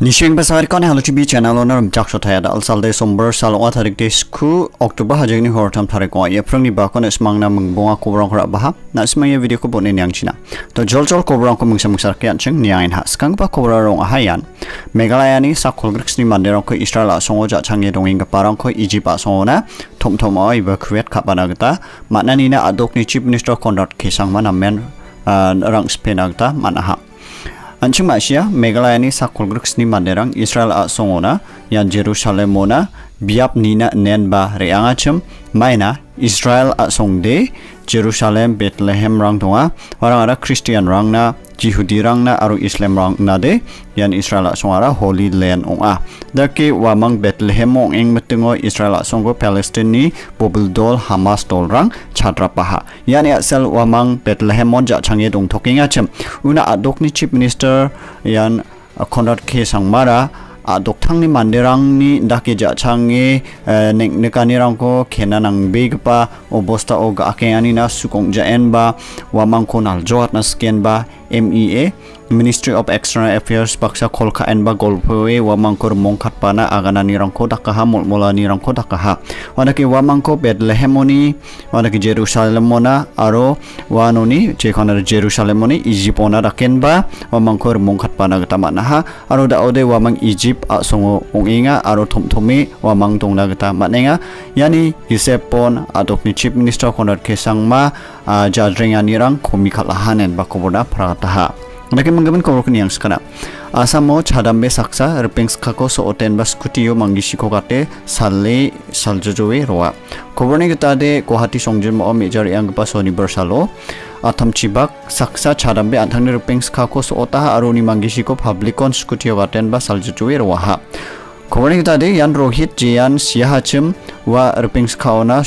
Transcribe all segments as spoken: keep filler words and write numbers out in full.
Nishing pasar kan halu chibi channel owner jak shotaya da alsal de somber salwa tarik de sku Oktober hajeng ni hortam tarik wa ye prang ni ba kon smang na mengbonga kobrang khra bah na smang ye video ko bonin yang china to jol jol kobrang ko mungsam mungsar kyan cheng niang ha skang pa kobra rong ahayan Meghalaya ni sakol griks ni manderang ko Israel songo ja changye donging ka parang ko Egypt a songo na thom thom oi ba khwet kha bana gata mana ni na adok ni chief minister Konrad Kesang mana men rang spenagta mana ha Anjing Malaysia, Meghalaya ni sakol griks ni manderang Israel a songona yang Jerusalem mona biap nina nen ba reangacem maina Israel a songde Jerusalem Bethlehem rang tonga orang ada Christian rang na Yehudi rang na aru Islam rang na de yan Israel a songara Holy Land onga dake wamang Bethlehem ong eng metengo Israel a songo Palestine ni bobuldol Hamas dol rang chadra paha yan ya sel wamang Bethlehem mon ja changye dong tokinga chem una adok ni chief minister yan Konrad Kesang mara adok thang ni manderang ni dake ja change nek nekanirang ko kenanang begpa obosta og akeani na sukong jaen ba wamang konal jot na sken ba M E A Ministry of External Affairs paksa kolka en ba golpoe wamang ko mongkat pana agana ni rangko dakaha molmola ni rangko dakaha wanaki wamang ko Bethlehem oni wanaki Jerusalem mona aro wanoni jekhana Jerusalem oni Egypt ona daken ba wamang ko mongkat pana gata ha aro da ode wamang Egypt a songo onginga aro thomthome wamang tongna gata manenga yani Gisepon adok ni chief minister Konrad Kesang ma jadrenga ni rang Kumikcheta ba koboda prataha Naki manggaman korok ni yang skana. Asamo chadambe saksa repeng skako so oten bas kutiyo mangishiko kate salle saljojowe roa. Koborni kita de Guwahati songjin mo major yang pas universalo. Atam chibak saksa chadambe antang repeng skako so otaha aruni mangishiko publikon skutiyo katen bas saljojowe roa. Koborni kita de yan Rohit jian siahacem wa repeng skaona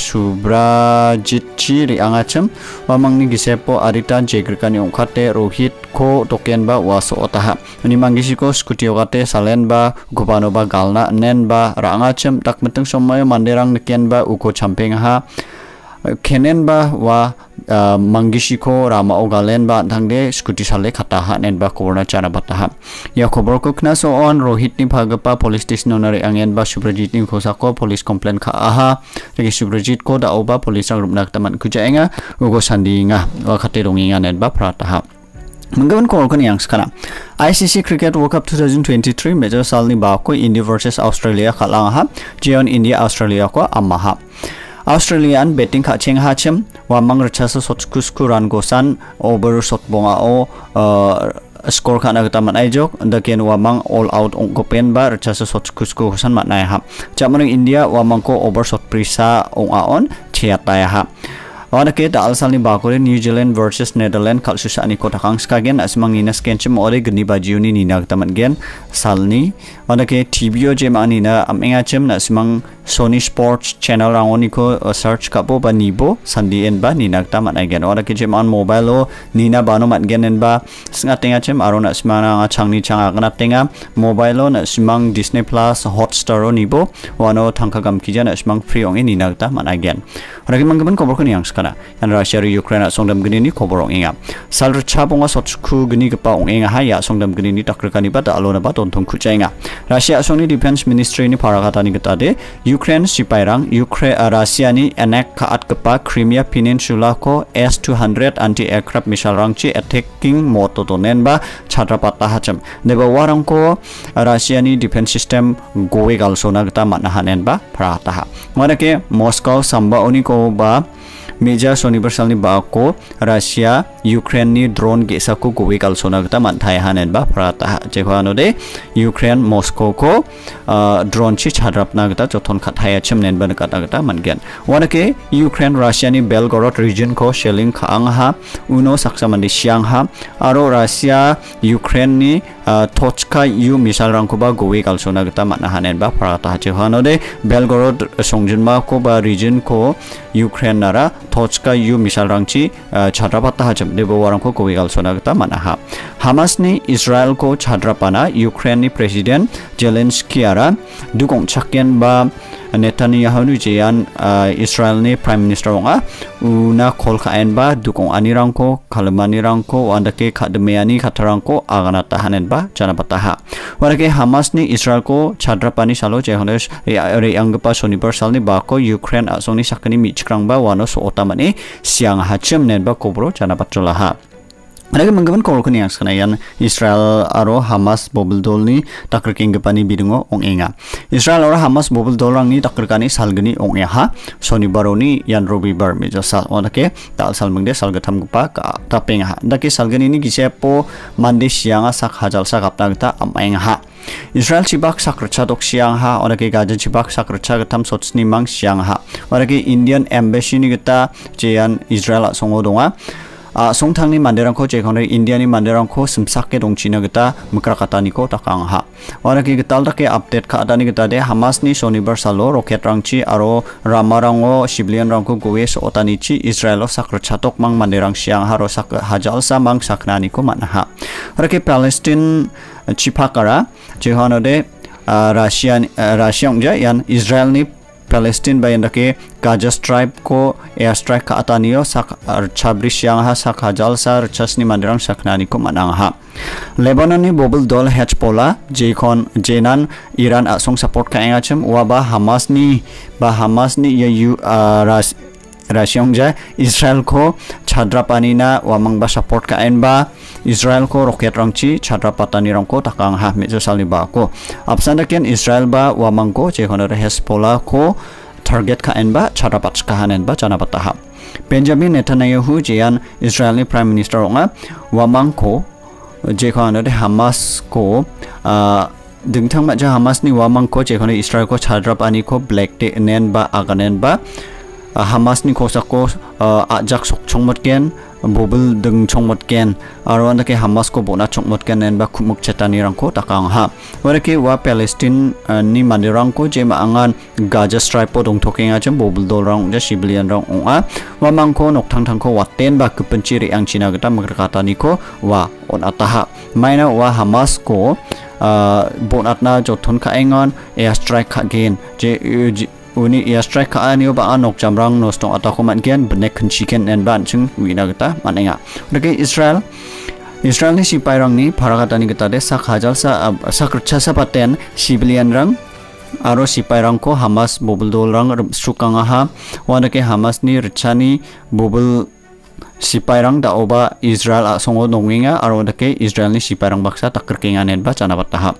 subrajitchi riangacem wa mangni gisepo aritan jegrikani ongkate Rohit ko token ba waso otaha ni mangisiko skutio kate salen ba gubano ba galna nen ba rangacem tak meteng somay manderang nekian ba uko champeng ha kenen ba wa uh, mangisiko rama ogalen ba thangde skuti sale khataha nen ba korna chana bataha ya khobor ko kna so on Rohit ni phagapa police station onare angen ba Subrajit ni khosako police complaint kha aha regi Subrajit ko da oba police ang rumnak taman kujaenga ugo sandinga wa khate ronginga nen ba prataha Menggawan korkan yang sekarang I C C Cricket World Cup twenty twenty-three major salni ba ko India versus Australia kalang ha jion India Australia ko amaha Australian betting kha cheng ha chem wa mang rachasa sotkusku ran gosan over shot bonga o score khana gata manai jok ndaken wa mang all out ong pen ba rachasa sotkusku gosan manai ha jamang India wa mang ko over shot prisa ong aon chiata ha Wanake da alsalni bakore New Zealand versus Netherlands kalsus ani kota kang skagen asmang nina skenchem ore gni bajiuni nina taman gen salni wanake T V o jem anina amenga chem na asmang Sony Sports channel rangoni ko search kapo ba nibo sandien ba nina taman gen wanake jem on mobile o nina bano mat genen ba sngatenga chem arona asmana changni changa gna tenga mobile o na asmang Disney Plus Hotstar o nibo wano thangka gam kijan asmang free ong nina taman gen wanake manggaman kobor ko yang kana yan Russia ri Ukraine songdam gini ni koborong inga sal chabonga sotku gini gepa ong inga haya songdam gini ni takrikani ba da alona ba tontong kuchainga Russia songni defense ministry ni parakata ni getade Ukraine sipairang Ukraine Russia ni enak kaat gepa Crimea Peninsula ko S two hundred anti aircraft missile rangchi attacking moto tonen ba chatra patah hacham deba warang ko Russia ni defense system goe galsona geta manahanen ba prataha manake Moscow samba oni ko ba Meja universal ni bako Russia Ukraine ni drone gesa ko gowe kalsona gata manthai hanen ba prata jekhano de Ukraine Moscow ko uh, drone chi chadrapna gata jothon khathaya chemnen ban kata gata mangen wanake Ukraine Russia ni Belgorod region ko shelling khang ha uno saksa mandi siang ha aro Russia Ukraine ni uh, Tochka yu misal rangko ba gowe kalsona gata manna hanen ba prata jekhano de Belgorod songjinma ko ba region ko Ukraine nara Tochka yu misal rangchi chadrapata hajam debo warang ko gowe galsona gata manaha Hamas ni Israel ko chadrapana Ukraine ni President Zelensky ara dukong chakyen ba Netanyahu ni jian Israel ni Prime Minister onga una kol kaen ba dukong anirangko kalmanirangko andake kademiani katarangko agana tahanen ba jana pataha warake Hamas ni Israel ko chadrapani salo jehones re angpa universal ni ba ko Ukraine asoni sakani michkrang ba wano so otamani siang hachem nen ba kobro jana patrolaha Mereka menggawan kol kini yang sekarang Israel aro Hamas bobel dol ni takir kenggapani bidungo ong enga. Israel aro Hamas bobel dolang ni takir kani salgani ong eha. Soni baro ni yan robi bar meja sal. Onake tal sal mengde salga tam gupa ka tapeng ha. Daki salgani ni gisepo mandi sianga sak hajal sak apta kita am enga. Israel cibak sak recadok siang ha. Onake Gaza cibak sak recag tam sotsni mang siang ha. Onake Indian Embassy ni kita cian Israel songodonga. Ah, songtang ni manderangko jekonre India ni manderangko semsake dongchina kita Mikrakata niko takang ha. Wana ki getal take update ka adani kita de Hamas ni shonibar salo roket rangchi aro ramarango civilian rangko gowe so otanichi Israel sakra chatok mang manderang siang haro sak hajal sa mang sakna niko manha. Wana ki Palestine chipakara jehona de Russia Russia ja yan Israel ni Palestine bayan dake Gaza Strip ko airstrike ka ataniyo sak chabris yang ha sak hajal sa chasni mandirang saknani ko manang ha Lebanon ni bobel dol Hezbollah jekon jenan Iran asong support ka engachem wa ba Hamas ni ba Hamas ni ya yu ras Rasyong ja Israel ko chadrapani na wamang ba support ka en ba Israel ko roket rangchi chadrapatani rangko takang ha mejo saliba ko apsanda ken Israel ba wamang ko jekon Hezbollah ko target ka en ba chadrapat ka hanen ba chana pataha Benjamin Netanyahu jian Israel ni Prime Minister onga wamang ko jekon Hamas ko dingthang ma ja Hamas ni wamang ko jekon Israel ko chadrapani ko black day nen ba aganen ba Hamas ni kosako ajak sok chongmot ken bobel deng chongmot ken aron ke Hamas ko bona chongmot ken nen ba Kumikcheta ni rangko takang ha warake wa Palestine ni mandirangko jema angan Gaza Strip po dong toking ajam bobel dol rang ja civilian rang onga wa mangko nok thang thang ko waten ba kupenci ri ang China gata Mikrakata niko wa on ataha maina wa Hamas ko bonatna jothon ka engon airstrike ka gen je uni airstrike ka ani ba anok jamrang no stong atako man gen benek chicken and ban chung wina gata manenga deke Israel Israel ni sipairang ni parakata ni gata de sak hajal sa sakrcha sa paten civilian rang aro sipairang ko Hamas bobel dol rang sukanga ha wana ke Hamas ni rchani bobel sipairang da oba Israel asongo nongwinga aro deke Israel ni sipairang baksa takir kenganen ba chana patahap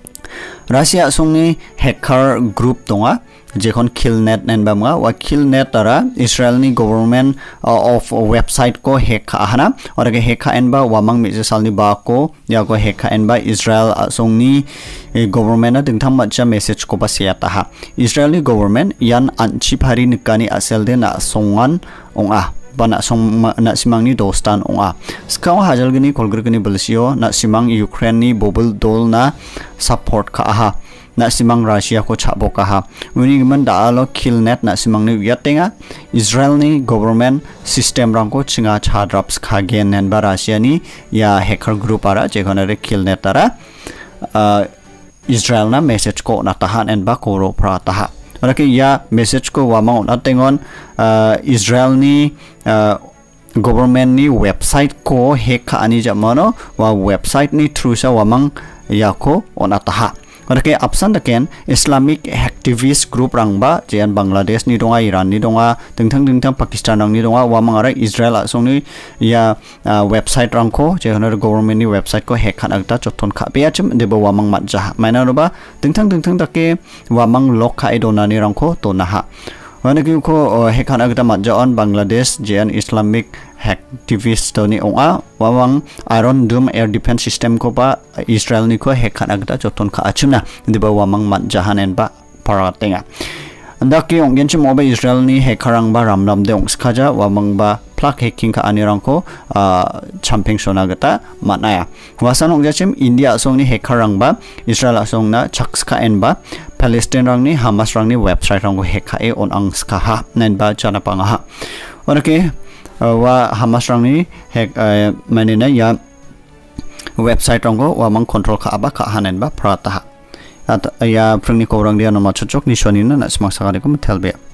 Russia songni hacker group tonga jekon killnet nen bamga wa killnet tara Israel ni government uh, of uh, website ko hack ahana orage hack en ba wamang mi salni ba ko ya ko hack en ba Israel uh, songni eh, government na dingtham macha message ko pasia ta ha Israel ni government yan anchi phari nikani asel de na songan onga bana song na simang ni dostan onga skaw hajal gini kolgr gini belsio na simang Ukraine ni bobel dol na support ka aha na simang Russia ko chabo ka ha uni man daalo killnet na simang ni yatenga Israel ni government system rangko chinga chadraps kha gen nen ba Russia ni ya hacker group ara jekhone re killnet ara uh, Israel na message ko na tahan en ba koro pra taha orake ya message ko wamang na tengon uh, Israel ni uh, government ni website ko hack ka ani jamano wa website ni through sa wamang ya ko onataha orake apsan daken Islamic activist group rangba jian Bangladesh ni donga Iran ni donga dingthang dingthang Pakistan rang ni donga wamang ara Israel asongni ya uh, website rangko jehonar government ni website ko hack kan agta choton kha be achim deba wamang matja maina roba dingthang dingthang dake wamang lok kha idona ni rangko to naha wana ki ko hack kan agta matja on Bangladesh jian Islamic activist toni onga wawang Iron Dome air defense system ko ba Israel ni ko hack kan agta choton kha achimna deba wamang matja hanen ba paratenga andaki ong genchim oba Israel ni hackerang ba ramram de ong skaja wamang ba plug hacking ka anirang ko uh, champing sona gata manaya wasan ong jachim India song ni hackerang ba Israel song na chaks ka en ba Palestinerang ni Hamas rang ni website rang ko hack ka e on ang ska ha nen ba chana panga ha okay uh, wa Hamas rang ni hack uh, manina ya website rang ko wamang control ka aba ka hanen ba prata ha at ya prangni korang dia no ma chochok ni shoni na smak sakari ko thelbe